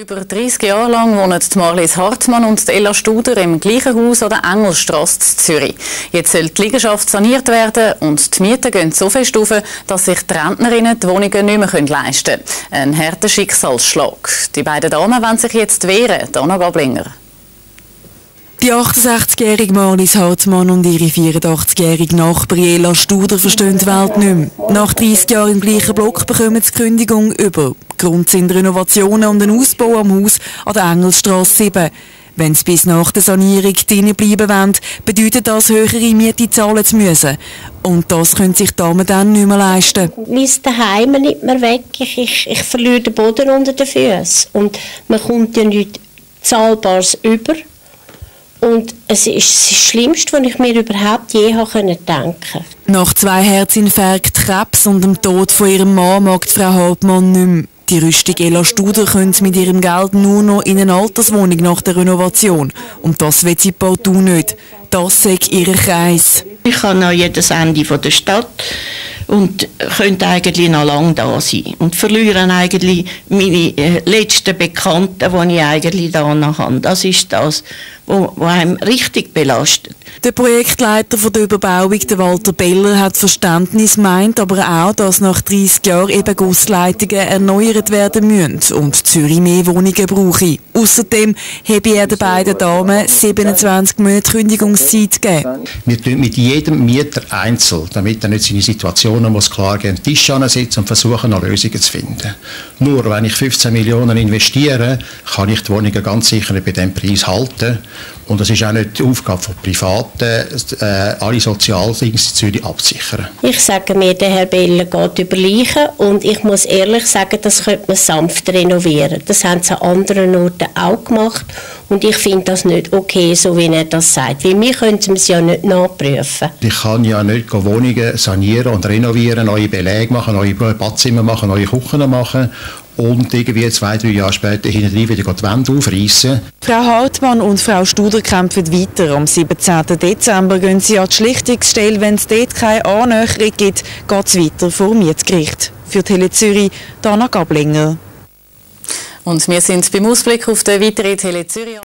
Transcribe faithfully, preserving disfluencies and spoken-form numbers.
Über dreissig Jahre lang wohnen die Marlies Hartmann und die Ella Studer im gleichen Haus an der Engelstrasse in Zürich. Jetzt soll die Liegenschaft saniert werden und die Mieten gehen so fest auf, dass sich die Rentnerinnen die Wohnungen nicht mehr leisten können. Ein harter Schicksalsschlag. Die beiden Damen wollen sich jetzt wehren. Dana Gablinger. Die achtundsechzigjährige Marlies Hartmann und ihre vierundachtzigjährige Nachbarin Ella Studer verstehen die Welt nicht mehr. Nach dreissig Jahren im gleichen Block bekommen sie die Kündigung über. Grund sind Renovationen und ein Ausbau am Haus an der Engelstrasse sieben. Wenn sie bis nach der Sanierung drinnen bleiben wollen, bedeutet das, höhere Miete zahlen zu müssen. Und das können sich die Damen dann nicht mehr leisten. Mein Daheim nimmt mir weg, ich, ich, ich verliere den Boden unter den Füßen. Und man kommt ja nichts Zahlbares über. Und es ist das Schlimmste, was ich mir überhaupt je denken konnte. Nach zwei Herzinfarkt, Krebs und dem Tod von ihrem Mann mag die Frau Hartmann nicht mehr. Die rüstige Ella Studer können mit ihrem Geld nur noch in eine Alterswohnung nach der Renovation. Und das will sie partout nicht. Das sei ihr Kreis. Ich kann an jedes Ende der Stadt und könnte eigentlich noch lange da sein. Und verlieren eigentlich meine äh, letzten Bekannten, die ich eigentlich da noch habe. Das ist das, was einem richtig belastet. Der Projektleiter von der Überbauung, der Walter Beller, hat Verständnis, meint aber auch, dass nach dreissig Jahren eben Gussleitungen erneuert werden müssen und Zürich mehr Wohnungen brauche. Außerdem habe er den beiden Damen siebenundzwanzig Monate Kündigungszeit gegeben. Wir tun mit jedem Mieter einzeln, damit er nicht seine Situationen muss klar gehen, den Tisch ansetzen und versuchen, noch Lösungen zu finden. Nur wenn ich fünfzehn Millionen investiere, kann ich die Wohnungen ganz sicher nicht bei diesem Preis halten. Und es ist auch nicht die Aufgabe von Privaten, äh, alle Sozialdinge in Zürich abzusichern. Ich sage mir, der Herr Beller geht über Leichen und ich muss ehrlich sagen, das könnte man sanft renovieren. Das haben sie an anderen Orten auch gemacht und ich finde das nicht okay, so wie er das sagt. Weil wir können es ja nicht nachprüfen. Ich kann ja nicht Wohnungen sanieren und renovieren, neue Belege machen, neue Badzimmer machen, neue Küchen machen. Und irgendwie zwei, drei Jahre später hinten wieder die Wände aufreißen. Frau Hartmann und Frau Studer kämpfen weiter. Am siebzehnten Dezember gehen sie an die Schlichtungsstelle. Wenn es dort keine Annäherung gibt, geht es weiter vor dem Mietgericht. Für Tele Zürich, Dana Gablinger. Und wir sind beim Ausblick auf den weiteren Tele Zürich.